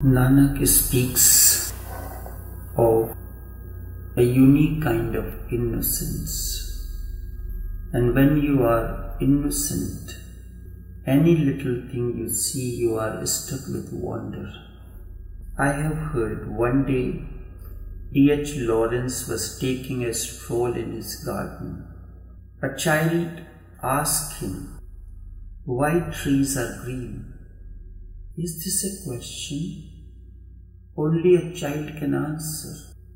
Nanak speaks of a unique kind of innocence. And when you are innocent, any little thing you see, you are struck with wonder. I have heard one day D.H. Lawrence was taking a stroll in his garden. A child asked him, "Why trees are green?" Is this a question only a child can answer?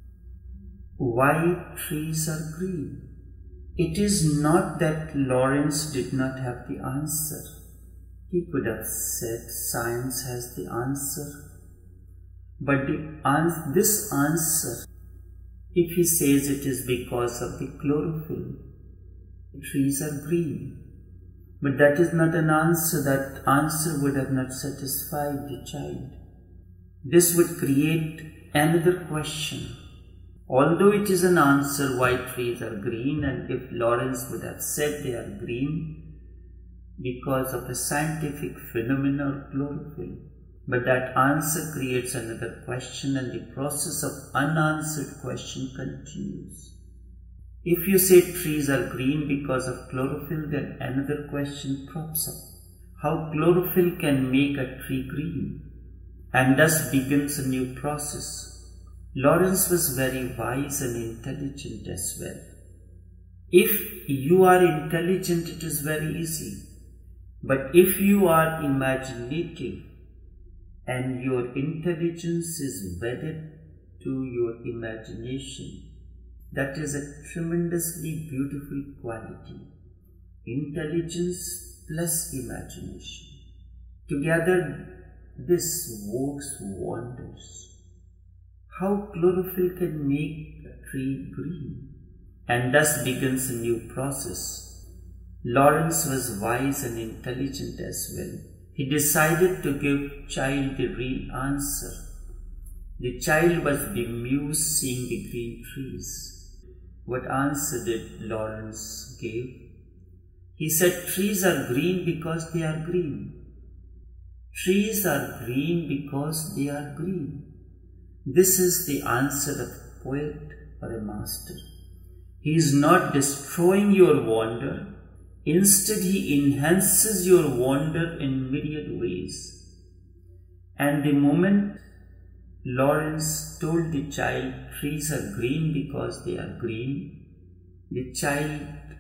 Why trees are green? It is not that Lawrence did not have the answer. He could have said science has the answer. But this answer, if he says it is because of the chlorophyll, the trees are green. But that is not an answer. That answer would have not satisfied the child. This would create another question. Although it is an answer why trees are green, and if Lawrence would have said they are green because of a scientific phenomenon or chlorophyll, but that answer creates another question, and the process of unanswered question continues. If you say trees are green because of chlorophyll, then another question crops up. How chlorophyll can make a tree green? And thus begins a new process. Lawrence was very wise and intelligent as well. If you are intelligent, it is very easy. But if you are imaginative and your intelligence is wedded to your imagination, that is a tremendously beautiful quality. Intelligence plus imagination. Together, this works wonders. How chlorophyll can make a tree green? And thus begins a new process. Lawrence was wise and intelligent as well. He decided to give child the real answer. The child was bemused seeing the green trees. What answer did Lawrence give? He said, trees are green because they are green. Trees are green because they are green. This is the answer of a poet or a master. He is not destroying your wonder. Instead, he enhances your wonder in myriad ways. And the moment Lawrence told the child trees are green because they are green, the child's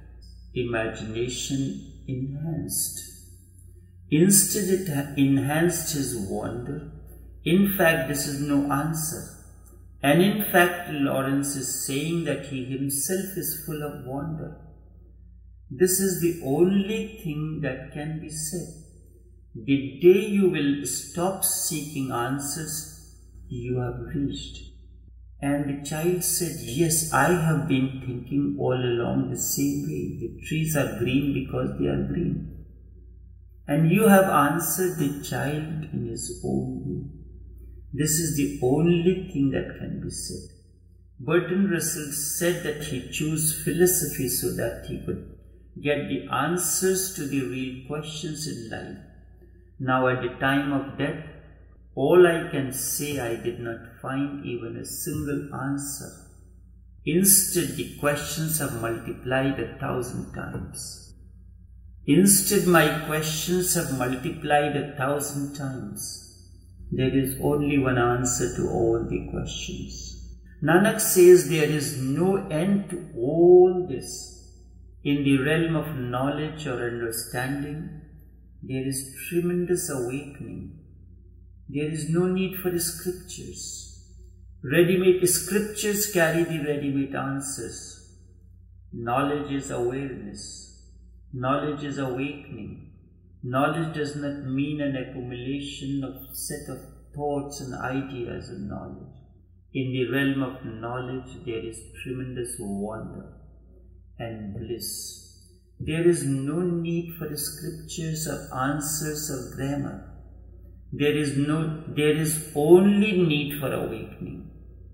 imagination enhanced. Instead, it enhanced his wonder. In fact, this is no answer. And in fact, Lawrence is saying that he himself is full of wonder. This is the only thing that can be said. The day you will stop seeking answers, you have reached. And the child said, yes, I have been thinking all along the same way. The trees are green because they are green. And you have answered the child in his own way. This is the only thing that can be said. Bertrand Russell said that he chose philosophy so that he could get the answers to the real questions in life. Now at the time of death, all I can say, I did not find even a single answer. Instead, the questions have multiplied 1,000 times. Instead, my questions have multiplied 1,000 times. There is only one answer to all the questions. Nanak says there is no end to all this. In the realm of knowledge or understanding, there is tremendous awakening. There is no need for scriptures. Ready-made scriptures carry the ready-made answers. Knowledge is awareness. Knowledge is awakening. Knowledge does not mean an accumulation of set of thoughts and ideas of knowledge. In the realm of knowledge, there is tremendous wonder and bliss. There is no need for scriptures or answers or grammar. There is only need for awakening.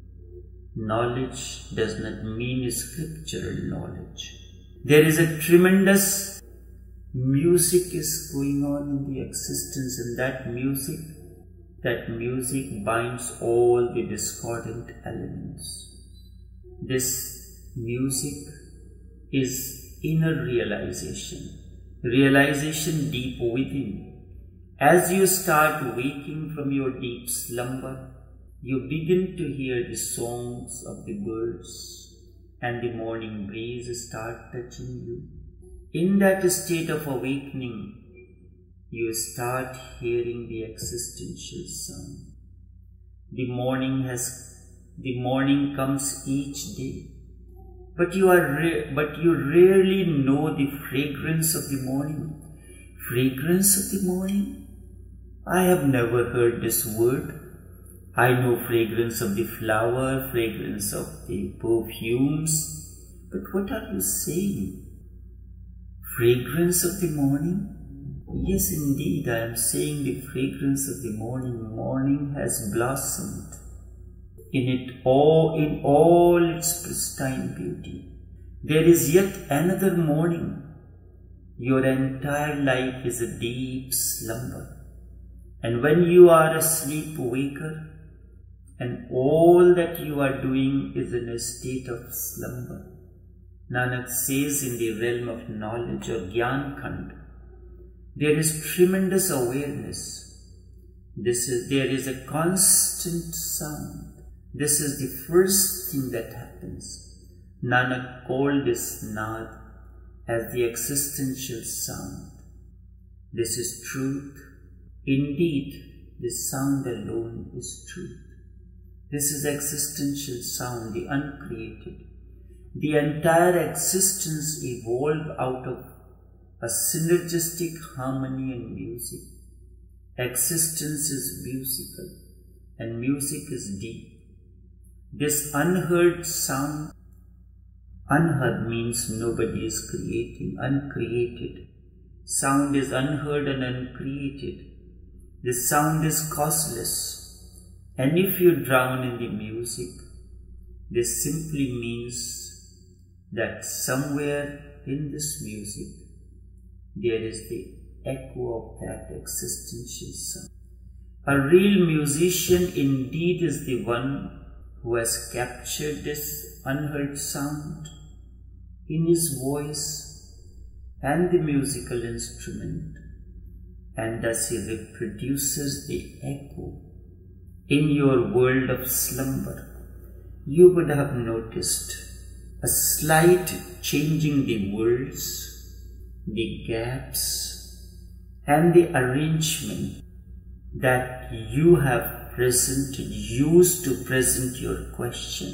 Knowledge does not mean scriptural knowledge. There is a tremendous music is going on in the existence, and that music that music binds all the discordant elements. This music is inner realization, realization deep within. As you start waking from your deep slumber, you begin to hear the songs of the birds, and the morning breeze start touching you. In that state of awakening, you start hearing the existential sound. The morning comes each day, but you rarely know the fragrance of the morning. Fragrance of the morning? I have never heard this word. I know fragrance of the flower, fragrance of the perfumes, but what are you saying? Fragrance of the morning? Yes, indeed, I am saying the fragrance of the morning. Morning has blossomed in all its pristine beauty. There is yet another morning. Your entire life is a deep slumber. And when you are a sleepwaker, and all that you are doing is in a state of slumber, Nanak says in the realm of knowledge or Gyan Khand, there is tremendous awareness. There is a constant sound. This is the first thing that happens. Nanak called this Nad as the existential sound. This is truth. Indeed, this sound alone is truth. This is existential sound, the uncreated. The entire existence evolved out of a synergistic harmony and music. Existence is musical, and music is deep. This unheard sound, unheard means nobody is creating, uncreated. Sound is unheard and uncreated. This sound is causeless. And if you drown in the music, this simply means that somewhere in this music, there is the echo of that existential sound. A real musician indeed is the one who has captured this unheard sound in his voice and the musical instrument, and thus he reproduces the echo. In your world of slumber, you would have noticed a slight changing the words, the gaps, and the arrangement that you have used to present your question.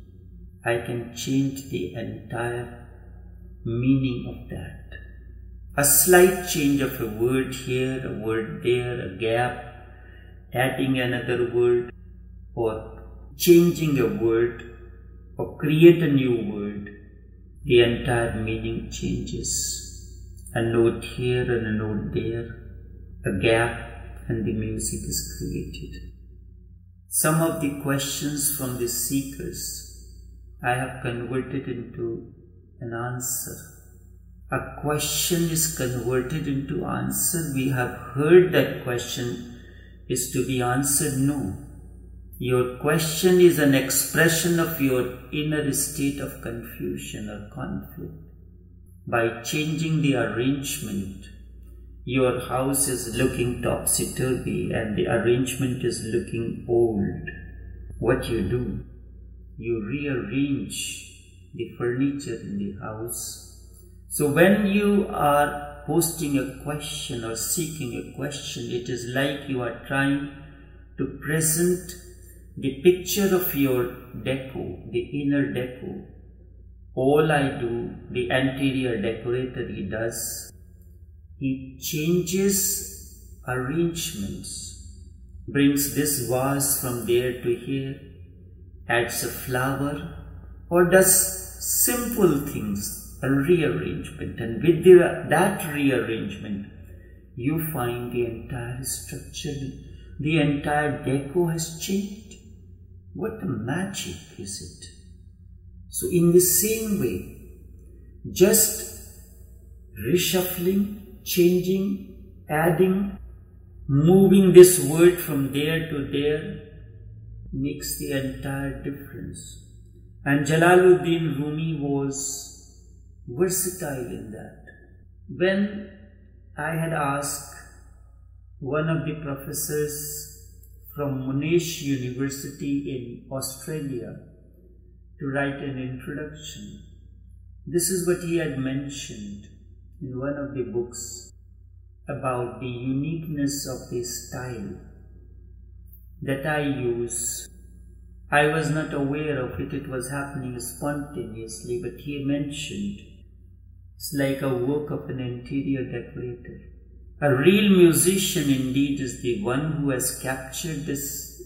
I can change the entire meaning of that. A slight change of a word here, a word there, a gap, adding another word, or changing a word, or create a new word, the entire meaning changes. A note here and a note there, a gap, and the music is created. Some of the questions from the seekers I have converted into an answer. A question is converted into answer. We have heard that question is to be answered. No. Your question is an expression of your inner state of confusion or conflict. By changing the arrangement, your house is looking topsy-turvy and the arrangement is looking old. What you do? You rearrange the furniture in the house. So when you are posting a question or seeking a question, it is like you are trying to present the picture of your deco, the inner deco. All I do, the interior decorator, he does, he changes arrangements, brings this vase from there to here, adds a flower, or does simple things, a rearrangement, and with that rearrangement, you find the entire structure, the entire deco has changed. What magic is it? So in the same way, just reshuffling, changing, adding moving this word from there to there makes the entire difference. And Jalaluddin Rumi was versatile in that. When I had asked one of the professors from Monash University in Australia to write an introduction, this is what he had mentioned in one of the books about the uniqueness of the style that I use. I was not aware of it, it was happening spontaneously, but he mentioned it's like a work of an interior decorator. A real musician indeed is the one who has captured this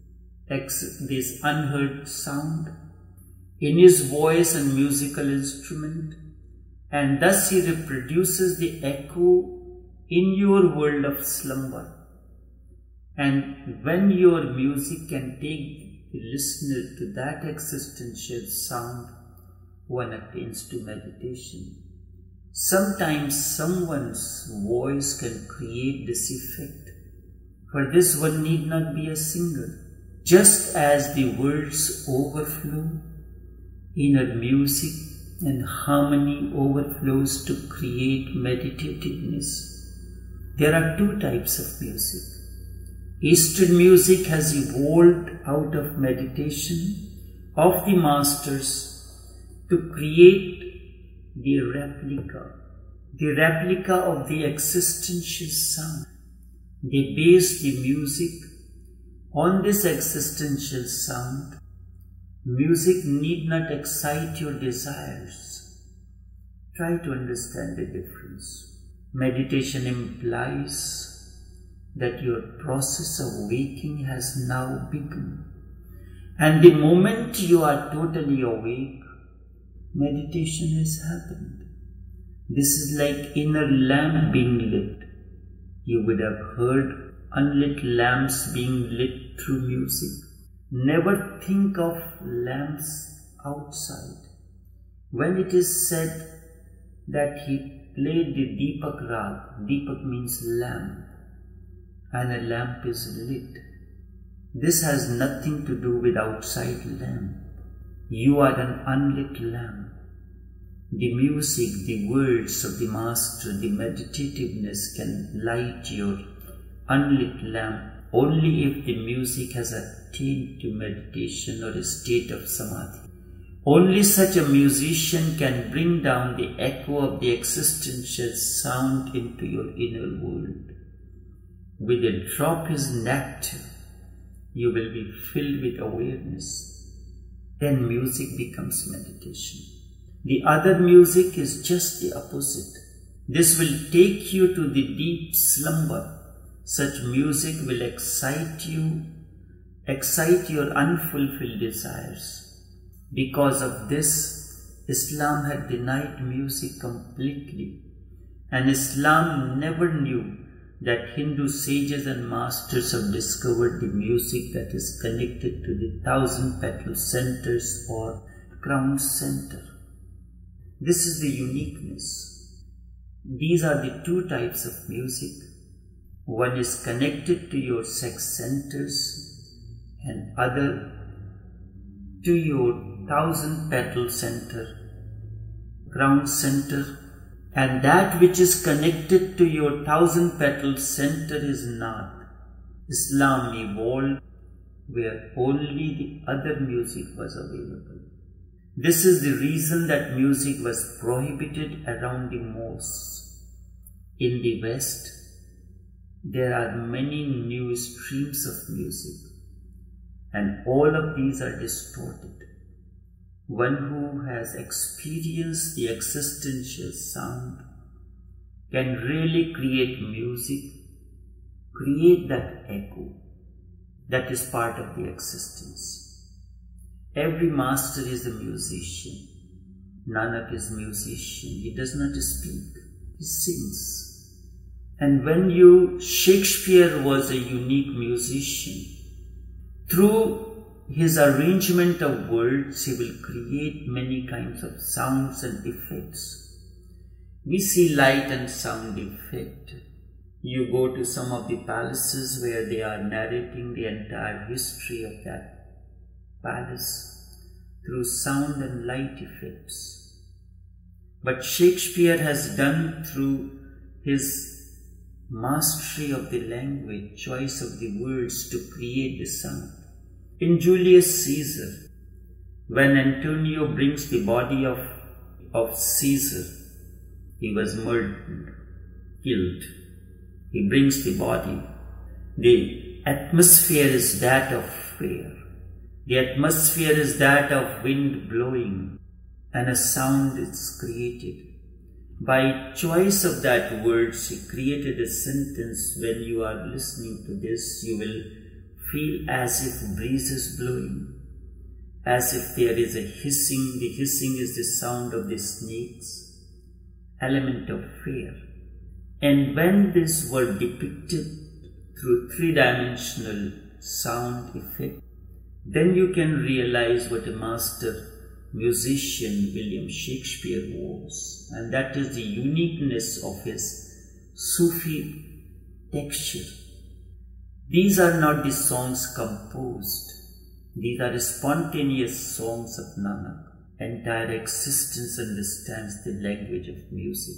unheard sound in his voice and musical instrument, and thus he reproduces the echo in your world of slumber. And when your music can take the listener to that existential sound, one attains to meditation. Sometimes someone's voice can create this effect. For this one need not be a singer. Just as the words overflow, inner music and harmony overflows to create meditativeness. There are two types of music. Eastern music has evolved out of meditation of the masters to create the replica of the existential sound. They base the music on this existential sound. Music need not excite your desires. Try to understand the difference. Meditation implies that your process of waking has now begun. And the moment you are totally awake, meditation has happened. This is like inner lamp being lit. You would have heard unlit lamps being lit through music. Never think of lamps outside. When it is said that he played the Deepak Rag, Deepak means lamp, and a lamp is lit. This has nothing to do with outside lamp. You are an unlit lamp. The music, the words of the master, the meditativeness can light your unlit lamp only if the music has attained to meditation or a state of samadhi. Only such a musician can bring down the echo of the existential sound into your inner world. With a drop is nectar, you will be filled with awareness. Then music becomes meditation. The other music is just the opposite. This will take you to the deep slumber. Such music will excite your unfulfilled desires. Because of this, Islam had denied music completely. And Islam never knew that Hindu sages and masters have discovered the music that is connected to the 1,000 petal centers or crown center. This is the uniqueness. These are the two types of music. One is connected to your sex centers and other to your 1,000 petal center, crown center. And that which is connected to your 1,000 petal center is not. Islam evolved where only the other music was available. This is the reason that music was prohibited around the mosques. In the West, there are many new streams of music, and all of these are distorted. One who has experienced the existential sound can really create music, create that echo that is part of the existence. Every master is a musician. Nanak is a musician. He does not speak, he sings. And Shakespeare was a unique musician. Through his arrangement of words, he will create many kinds of sounds and effects. We see light and sound effect. You go to some of the palaces where they are narrating the entire history of that palace through sound and light effects. But Shakespeare has done through his mastery of the language, choice of the words to create the sound. In Julius Caesar, when Antonio brings the body of Caesar, he was murdered, killed. He brings the body. The atmosphere is that of fear. The atmosphere is that of wind blowing, and a sound is created. By choice of that words, he created a sentence. When you are listening to this, you will feel as if breeze is blowing, as if there is a hissing. The hissing is the sound of the snakes, element of fear. And when this were depicted through three-dimensional sound effect, then you can realize what a master musician William Shakespeare was. And that is the uniqueness of his Sufi texture. These are not the songs composed. These are spontaneous songs of Nanak. Entire existence understands the language of music.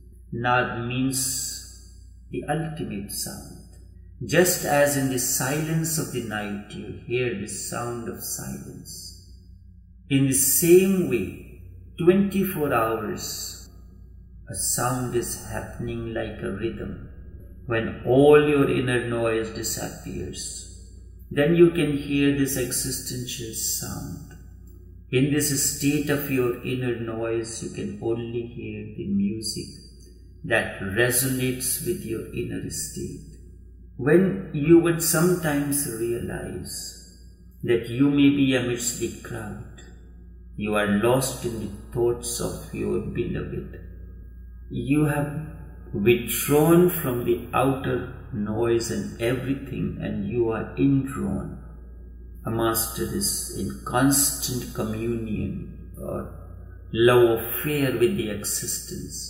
Nad means the ultimate sound. Just as in the silence of the night you hear the sound of silence, in the same way, 24 hours, a sound is happening like a rhythm. When all your inner noise disappears, then you can hear this existential sound. In this state of your inner noise, you can only hear the music that resonates with your inner state. When you would sometimes realize that you may be amidst the crowd, you are lost in the thoughts of your beloved. You have withdrawn from the outer noise and everything, and you are indrawn. A master is in constant communion or love affair with the existence.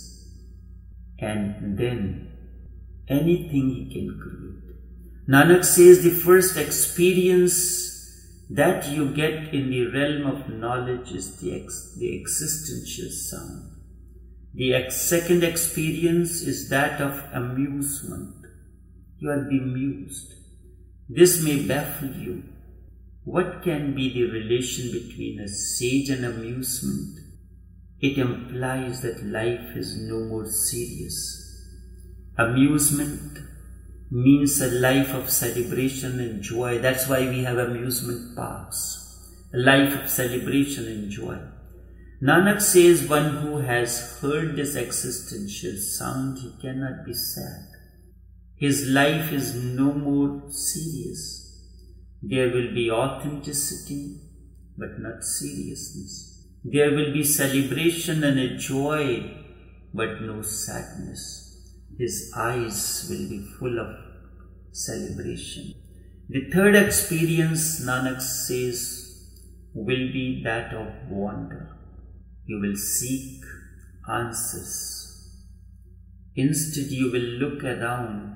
And then anything he can create. Nanak says the first experience that you get in the realm of knowledge is the existential sound. The second experience is that of amusement. You are bemused. This may baffle you. What can be the relation between a sage and amusement? It implies that life is no more serious. Amusement means a life of celebration and joy. That's why we have amusement parks. A life of celebration and joy. Nanak says one who has heard this existential sound, he cannot be sad. His life is no more serious. There will be authenticity, but not seriousness. There will be celebration and a joy, but no sadness. His eyes will be full of celebration. The third experience, Nanak says, will be that of wonder. You will seek answers. Instead, you will look around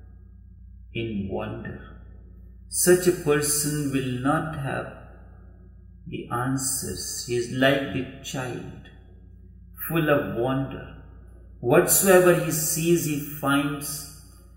in wonder. Such a person will not have the answers. He is like the child, full of wonder. Whatsoever he sees, he finds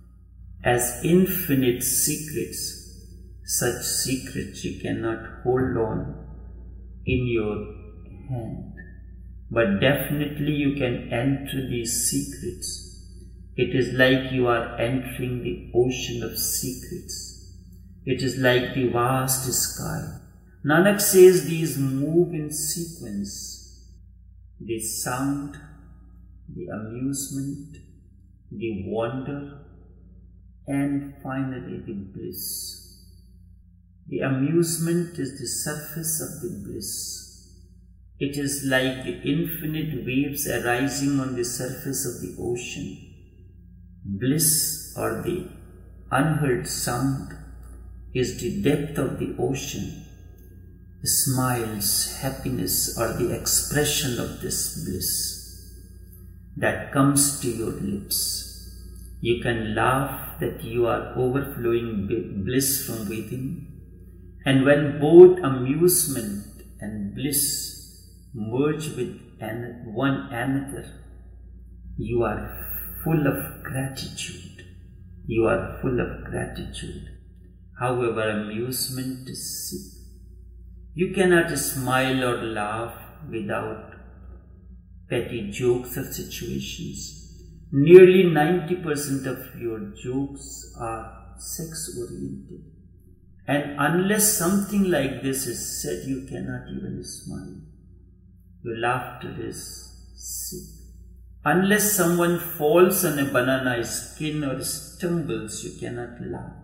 as infinite secrets. Such secrets you cannot hold on in your hand. But definitely you can enter these secrets. It is like you are entering the ocean of secrets. It is like the vast sky. Nanak says these move in sequence. The sound, the amusement, the wonder, and finally the bliss. The amusement is the surface of the bliss. It is like the infinite waves arising on the surface of the ocean. Bliss, or the unheard sound, is the depth of the ocean. Smiles, happiness, or the expression of this bliss that comes to your lips. You can laugh that you are overflowing bliss from within. And when both amusement and bliss merge with one another, you are full of gratitude. You are full of gratitude. However, amusement is sick. You cannot smile or laugh without petty jokes or situations. Nearly 90% of your jokes are sex-oriented. And unless something like this is said, you cannot even smile. Your laughter is sick. Unless someone falls on a banana skin or stumbles, you cannot laugh.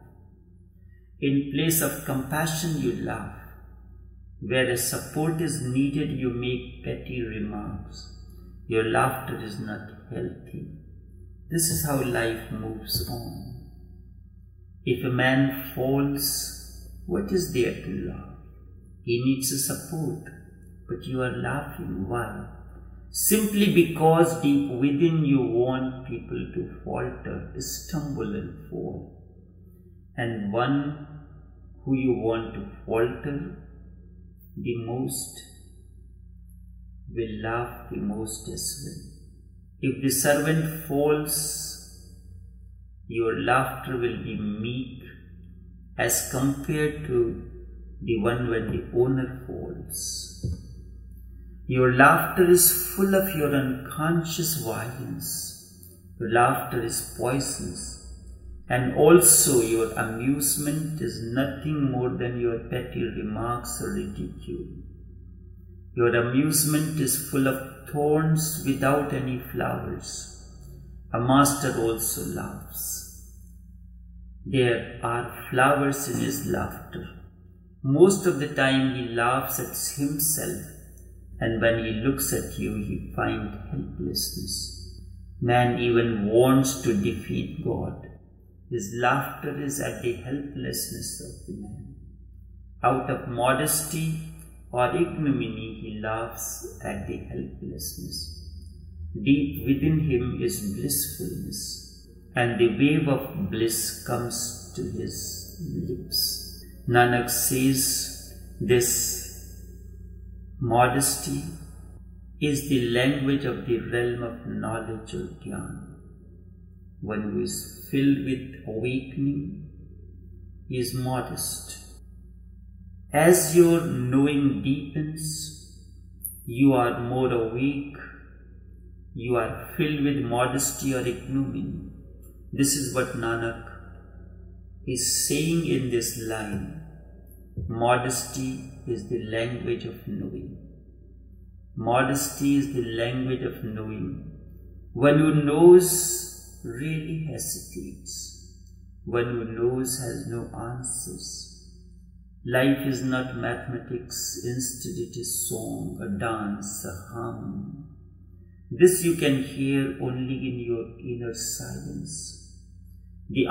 In place of compassion, you laugh. Where a support is needed, you make petty remarks. Your laughter is not healthy. This is how life moves on. If a man falls, what is there to laugh? He needs a support, but you are laughing. Why? Simply because deep within you want people to falter, stumble and fall. And one who you want to falter the most will laugh the most as well. If the servant falls, your laughter will be meek as compared to the one when the owner falls. Your laughter is full of your unconscious violence. Your laughter is poisonous. And also your amusement is nothing more than your petty remarks or ridicule. Your amusement is full of thorns without any flowers. A master also laughs. There are flowers in his laughter. Most of the time he laughs at himself, and when he looks at you, he finds helplessness. Man even wants to defeat God. His laughter is at the helplessness of the man. Out of modesty or ignominy, he laughs at the helplessness. Deep within him is blissfulness, and the wave of bliss comes to his lips. Nanak says this modesty is the language of the realm of knowledge or jnana. One who is filled with awakening is modest. As your knowing deepens, you are more awake, you are filled with modesty or ignominy. This is what Nanak is saying in this line. Modesty is the language of knowing. Modesty is the language of knowing. One who knows really hesitates. One who knows has no answers. Life is not mathematics, instead it is song, a dance, a harmony. This you can hear only in your inner silence. The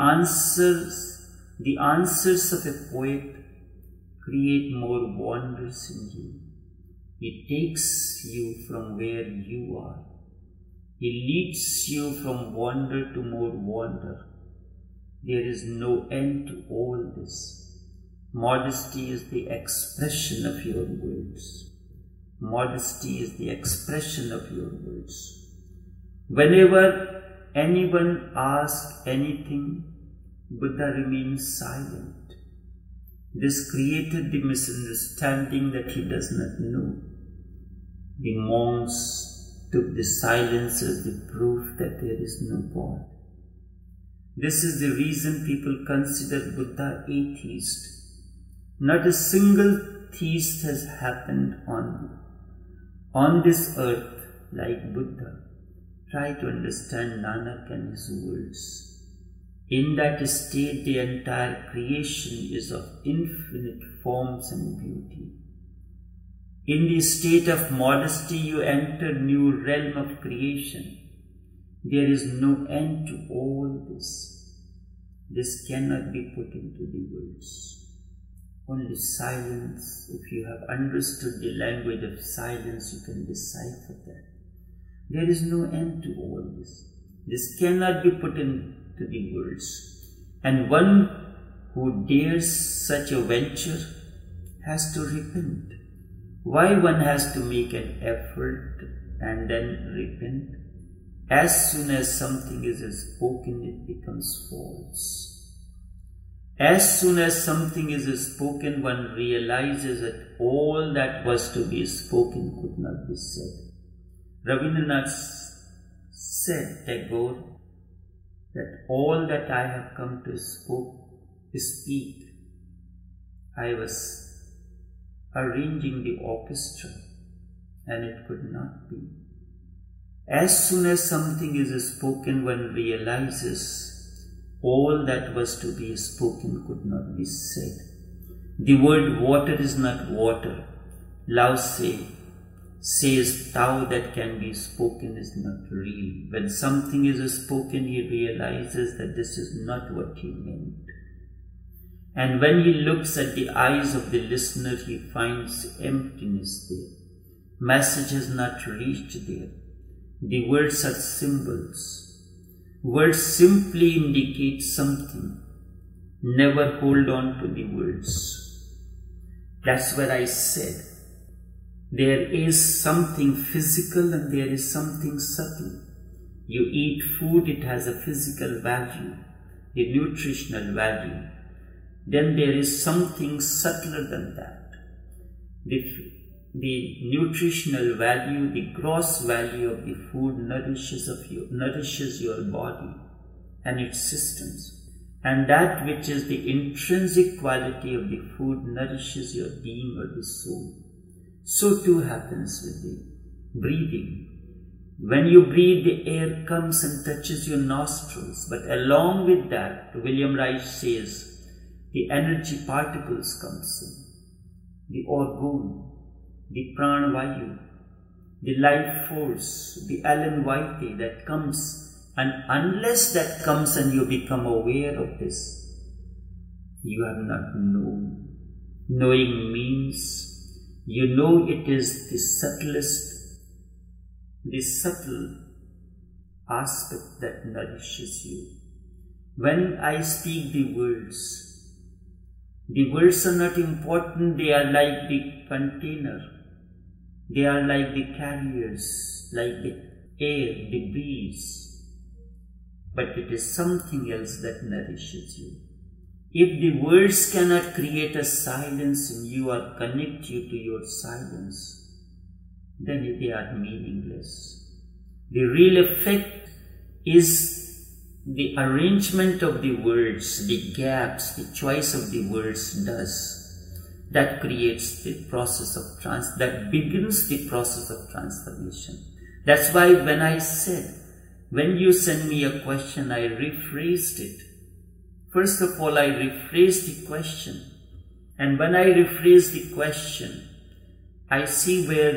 answers of a poet create more wonders in you. He takes you from where you are. He leads you from wonder to more wonder. There is no end to all this. Modesty is the expression of your words. Modesty is the expression of your words. Whenever anyone asks anything, Buddha remains silent. This created the misunderstanding that he does not know. The monks took the silence as the proof that there is no God. This is the reason people consider Buddha atheist. Not a single theist has happened on this earth like Buddha. Try to understand Nanak and his words. In that state, the entire creation is of infinite forms and beauty. In the state of modesty, you enter new realm of creation. There is no end to all this. This cannot be put into the words. Only silence. If you have understood the language of silence, you can decipher that. There is no end to all this. This cannot be put into to the words. And one who dares such a venture has to repent. Why one has to make an effort and then repent? As soon as something is spoken, it becomes false. As soon as something is spoken, one realizes that all that was to be spoken could not be said. Rabindranath said, Tagore, that all that I have come to speak, I was arranging the orchestra and it could not be. As soon as something is spoken, one realizes all that was to be spoken could not be said. The word water is not water. Lao Tse says Tao that can be spoken is not real. When something is spoken, he realizes that this is not what he meant. And when he looks at the eyes of the listener, he finds emptiness there. Message has not reached there. The words are symbols. Words simply indicate something. Never hold on to the words. That's where I said, there is something physical and there is something subtle. You eat food, it has a physical value, the nutritional value. Then there is something subtler than that. The nutritional value, the gross value of the food nourishes your body and its systems. And that which is the intrinsic quality of the food nourishes your being or the soul. So too happens with the breathing. When you breathe, the air comes and touches your nostrils. But along with that, William Reich says, the energy particles comes in. The orgone, the pranavayu, the life force, the Alan White that comes, and unless that comes and you become aware of this, you have not known. Knowing means you know it is the subtlest, the subtle aspect that nourishes you. When I speak the words are not important, they are like the container. They are like the carriers, like the air, the breeze. But it is something else that nourishes you. If the words cannot create a silence in you or connect you to your silence, then they are meaningless. The real effect is the arrangement of the words, the gaps, the choice of the words does. That creates the process of that begins the process of transformation. That's why when I said, when you send me a question, I rephrased it. First of all, I rephrased the question. And when I rephrase the question, I see where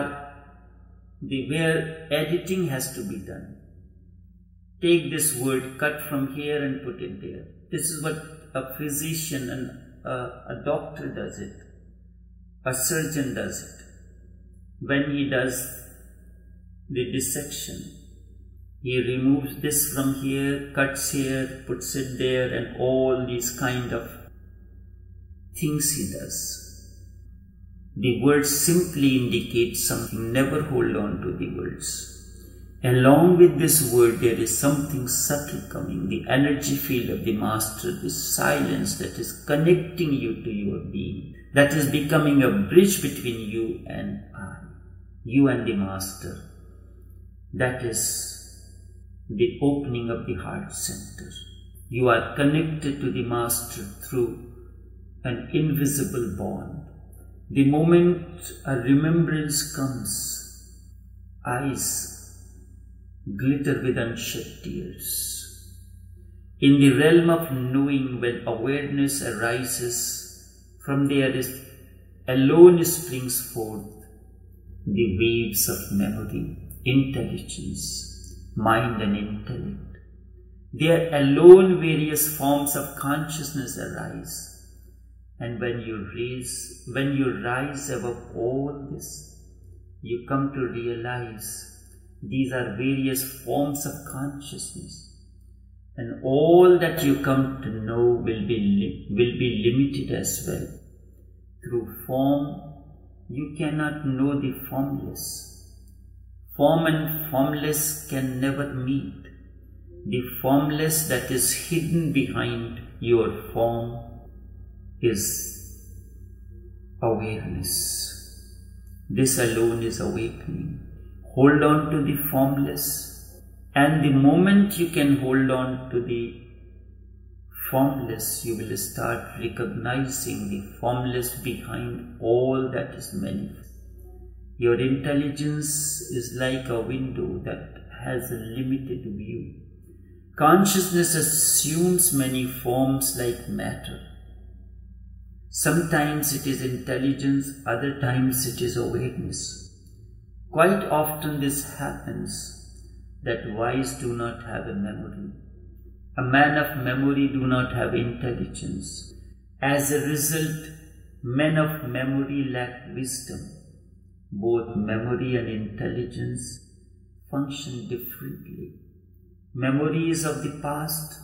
where editing has to be done. Take this word, cut from here and put it there. This is what a physician and a doctor does it. A surgeon does it. When he does the dissection, he removes this from here, cuts here, puts it there, and all these kind of things he does. The words simply indicate something. Never hold on to the words. Along with this word, there is something subtle coming, the energy field of the master, the silence that is connecting you to your being, that is becoming a bridge between you and I, you and the master. That is the opening of the heart center. You are connected to the master through an invisible bond. The moment a remembrance comes, eyes glitter with unshed tears. In the realm of knowing, when awareness arises, from there is alone springs forth the waves of memory, intelligence, mind and intellect. There alone various forms of consciousness arise. And when you rise above all this, you come to realize these are various forms of consciousness. And all that you come to know will be limited as well. Through form, you cannot know the formless. Form and formless can never meet. The formless that is hidden behind your form is awareness. This alone is awakening. Hold on to the formless, and the moment you can hold on to the formless, you will start recognizing the formless behind all that is manifest. Your intelligence is like a window that has a limited view. Consciousness assumes many forms like matter. Sometimes it is intelligence, other times it is awareness. Quite often this happens that wise do not have a memory. A man of memory do not have intelligence. As a result, men of memory lack wisdom. Both memory and intelligence function differently. Memory is of the past,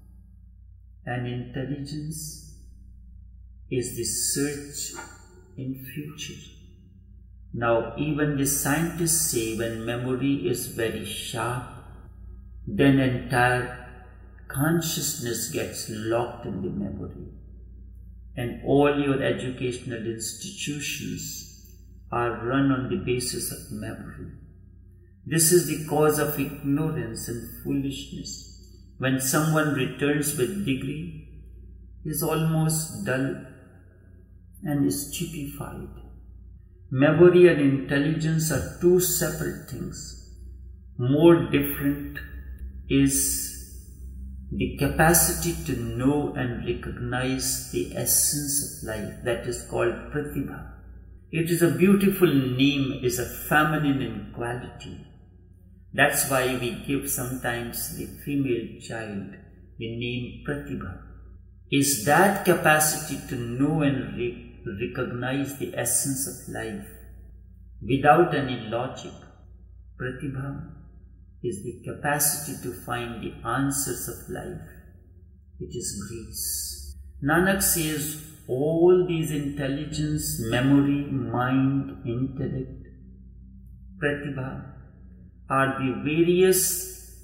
and intelligence is the search in future. Now, even the scientists say when memory is very sharp, then entire consciousness gets locked in the memory, and all your educational institutions are run on the basis of memory. This is the cause of ignorance and foolishness. When someone returns with degree, he is almost dull and stupefied. Memory and intelligence are two separate things. More different is the capacity to know and recognize the essence of life, that is called pratibha. It is a beautiful name, is a feminine in quality. That's why we give sometimes the female child the name pratibha. Is that capacity to know and recognize the essence of life without any logic. Pratibha is the capacity to find the answers of life. It is grace. Nanak says all these intelligence, memory, mind, intellect, pratibha are the various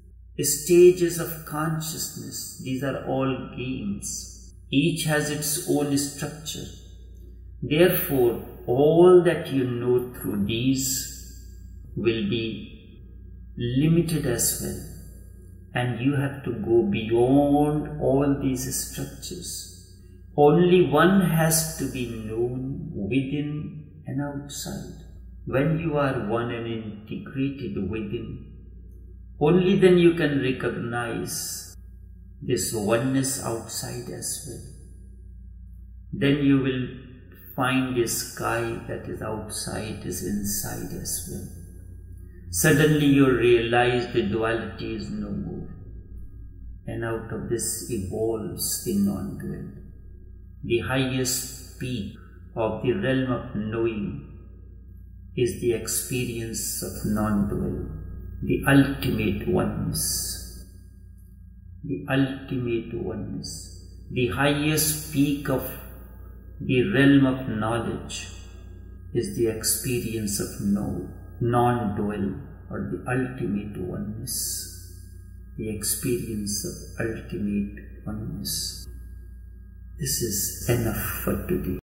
stages of consciousness. These are all games. Each has its own structure. Therefore, all that you know through these will be limited as well. And you have to go beyond all these structures. Only one has to be known within and outside. When you are one and integrated within, only then you can recognize this oneness outside as well. Then you will find the sky that is outside is inside as well. Suddenly you realize the duality is no more. And out of this evolves the non-dual. The highest peak of the realm of knowing is the experience of non-dual, the ultimate oneness. The ultimate oneness. The highest peak of the realm of knowledge is the experience of non-dual, or the ultimate oneness. The experience of ultimate oneness. This is enough for today.